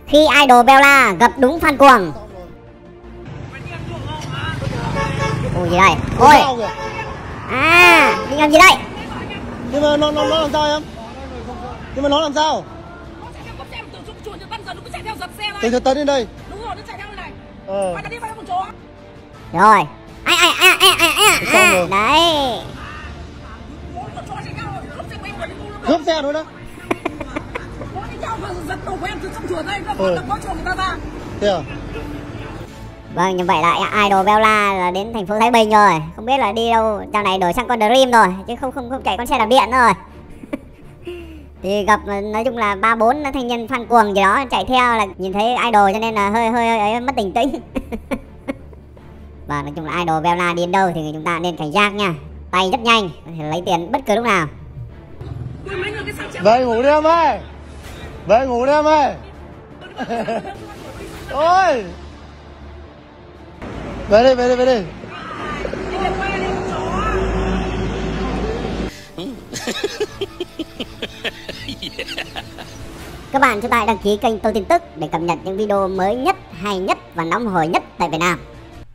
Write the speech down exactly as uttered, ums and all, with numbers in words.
Khi idol Bella gặp đúng fan cuồng. Ôi gì đây? Ôi. À, định làm gì đây? Nhưng mà nó, nó, nó làm sao em? Nhưng mà nó làm sao? Từ từ tới đến đây. Đúng rồi, nó chạy theo này. Ờ. Nó đi vào một chỗ. Rồi. Ai ai ai ai ai ai. À, đấy. Cướp xe thôi đó. Giật đồ của em từ trong chùa đây, nó có chùa người ta ra. Thế à? Vâng, như vậy là idol Bella là đến thành phố Thái Bình rồi. Không biết là đi đâu, dạo này đổi sang con Dream rồi, chứ không không không chạy con xe đạp điện nữa rồi. Thì gặp nói chung là ba bốn thanh niên fan cuồng gì đó chạy theo, là nhìn thấy idol cho nên là hơi hơi, hơi mất bình tĩnh. Và nói chung là idol Bella đi đến đâu thì chúng ta nên cảnh giác nha. Tay rất nhanh, có thể lấy tiền bất cứ lúc nào. Về ngủ đi em ơi. Về ngủ đi em ơi. Ôi. Về đi, về đi, về đi. Các bạn cho tay đăng ký kênh Tôi Tin Tức để cập nhật những video mới nhất, hay nhất và nóng hổi nhất tại Việt Nam.